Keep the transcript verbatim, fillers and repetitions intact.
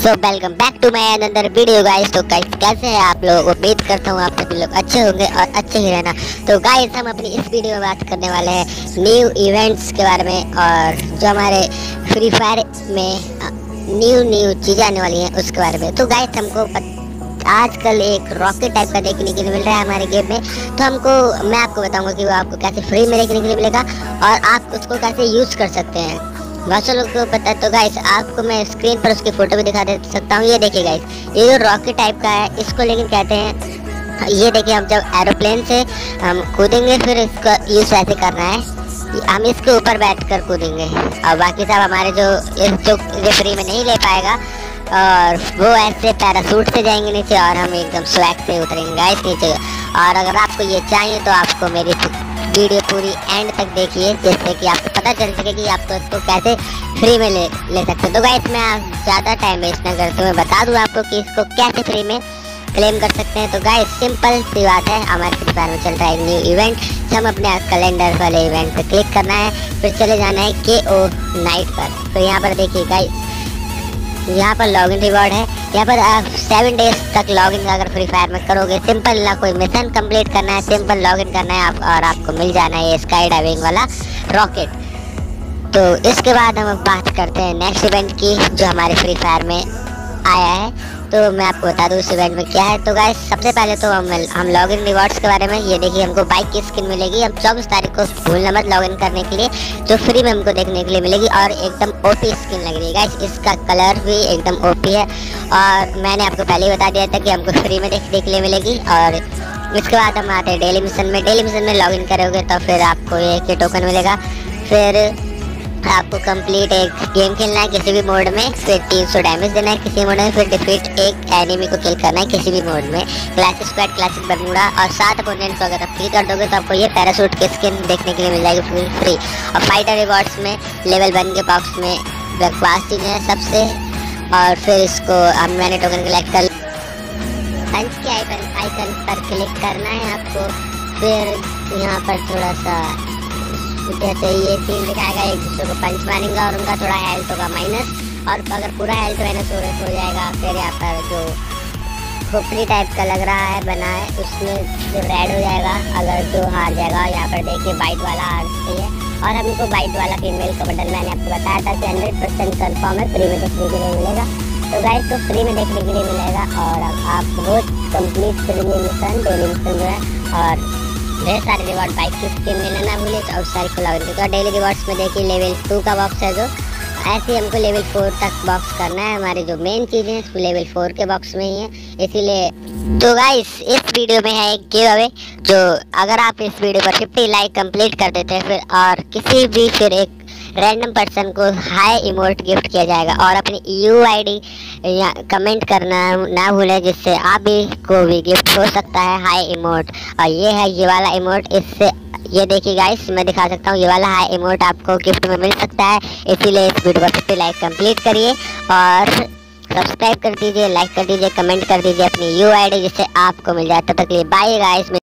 So welcome back to my another video guys. तो guys कैसे हैं आप लोग? उम्मीद करता हूँ आप सभी लोग अच्छे होंगे और अच्छे ही रहना। तो गाइस हम अपनी इस वीडियो में बात करने वाले हैं न्यू इवेंट्स के बारे में और जो हमारे फ्री फायर में न्यू न्यू चीज़ें आने वाली हैं उसके बारे में। तो गाइस हमको आजकल एक रॉकेट टाइप का देखने के लिए मिल रहा है हमारे गेम में। तो हमको मैं आपको बताऊंगा कि वो आपको कैसे फ्री में देखने के लिए मिलेगा और आप उसको कैसे यूज़ कर सकते हैं। बहुत से लोग को पता है। तो गाइस आपको मैं स्क्रीन पर उसकी फ़ोटो भी दिखा दे सकता हूँ। ये देखिए गाइस, ये जो रॉकेट टाइप का है इसको लेकिन कहते हैं, ये देखिए हम जब एरोप्लेन से हम कूदेंगे फिर इसका यूज़ ऐसे करना है, हम इसके ऊपर बैठ कर कूदेंगे और बाकी सब हमारे जो जो फ्री में नहीं ले पाएगा और वो ऐसे पैराशूट से जाएंगे नीचे और हम एकदम स्वैग से उतरेंगे गाइस नीचे। और अगर आपको ये चाहिए तो आपको मेरी वीडियो पूरी एंड तक देखिए जिससे कि आपको पता चल सके कि आप तो इसको कैसे फ्री में ले ले सकते हैं। तो गाइस मैं ज़्यादा टाइम वेस्ट ना करते हुए बता दूं आपको कि इसको कैसे फ्री में क्लेम कर सकते हैं। तो गाइस सिंपल सी बात है, हमारे फ्री फायर में चल रहा है एक न्यू इवेंट। तो हम अपने कैलेंडर वाले इवेंट पे क्लिक करना है, फिर चले जाना है के ओ नाइट पर। तो यहाँ पर देखिए गाइस, यहाँ पर लॉगिन रिवॉर्ड है। यहाँ पर आप सेवन डेज तक लॉगिन अगर फ्री फायर में करोगे, सिंपल ना कोई मिशन कंप्लीट करना है, सिंपल लॉगिन करना है आप और आपको मिल जाना है ये स्काई डाइविंग वाला रॉकेट। तो इसके बाद हम बात करते हैं नेक्स्ट इवेंट की जो हमारे फ्री फायर में आया है। तो मैं आपको बता दूँ उस इवेंट में क्या है। तो गाइस सबसे पहले तो हम हम लॉगिन रिवॉर्ड्स के बारे में, ये देखिए हमको बाइक की स्किन मिलेगी। हम चौबीस तारीख को भूलना मत लॉगिन करने के लिए, जो फ्री में हमको देखने के लिए मिलेगी और एकदम ओपी स्किन लग रही है गाइस। इसका कलर भी एकदम ओपी है और मैंने आपको पहले ही बता दिया था कि हमको फ्री में देखने के लिए मिलेगी। और इसके बाद हम आते हैं डेली मिशन में। डेली मिशन में लॉगिन करोगे तो फिर आपको एक टोकन मिलेगा, फिर आपको कंप्लीट एक गेम खेलना है किसी भी मोड में, फिर तीन सौ डैमेज देना है किसी मोड में, फिर डिफीट एक एनिमी को किल करना है किसी भी मोड में, क्लासिक स्क्वाड, क्लासिक बरमूडा और सात अपोनेंट्स को अगर आप किल कर दोगे तो आपको ये पैराशूट की स्किन देखने के लिए मिल जाएगी फुल फ्री। और फाइटर रिवॉर्ड्स में लेवल वन के बॉक्स में बकवास चीज़ें हैं सबसे। और फिर इसको हम मैंने टोकन कलेक्ट कर पंच के आइकन आइकन पर क्लिक करना है आपको। फिर यहाँ पर थोड़ा सा जैसे ये सीन दिखाएगा, एक दूसरे को पंच मारेंगे और उनका थोड़ा हेल्थ होगा माइनस, और अगर पूरा हेल्थ माइनस हो हो जाएगा फिर यहाँ पर जो खोपड़ी टाइप का लग रहा है बना है उसमें जो रेड हो जाएगा अगर जो हार जाएगा। यहाँ पर देखिए वाइट वाला हारती है और हमको वाइट वाला फीमेल का बटन मैंने आपको बताया था कि हंड्रेड परसेंट कन्फर्म है, फ्री में देखने के लिए मिलेगा। तो गाइस तो फ्री में देखने के लिए मिलेगा और आप रोज कंप्लीट करेंगे मिशन, डेली मिशन जो है, और ढेर सारे रिवॉर्ड बाइक की स्किन मिलना ना भूले तो और सारी को लॉगिन करके। और डेली रिवॉर्ड्स में देखिए लेवल टू का बॉक्स है, जो ऐसे हमको लेवल फोर तक बॉक्स करना है। हमारे जो मेन चीज़ें हैं लेवल फोर के बॉक्स में ही है, इसीलिए। तो गाइस इस वीडियो में है एक गिव अवे, जो अगर आप इस वीडियो पर फिफ्टी लाइक कंप्लीट कर देते हैं फिर और किसी भी फिर एक रैंडम पर्सन को हाई इमोट गिफ्ट किया जाएगा। और अपनी यू आई डी कमेंट करना ना भूलें जिससे आप भी को भी गिफ्ट हो सकता है हाई इमोट। और ये है ये वाला इमोट, इससे ये देखिए गाइस मैं दिखा सकता हूँ, ये वाला हाई इमोट आपको गिफ्ट में मिल सकता है। इसीलिए इस वीडियो को फिफ्टी लाइक कंप्लीट करिए और सब्सक्राइब कर दीजिए, लाइक कर दीजिए, कमेंट कर दीजिए अपनी यू आई डी जिससे आपको मिल जाए। तब तक के लिए बाय गाइस।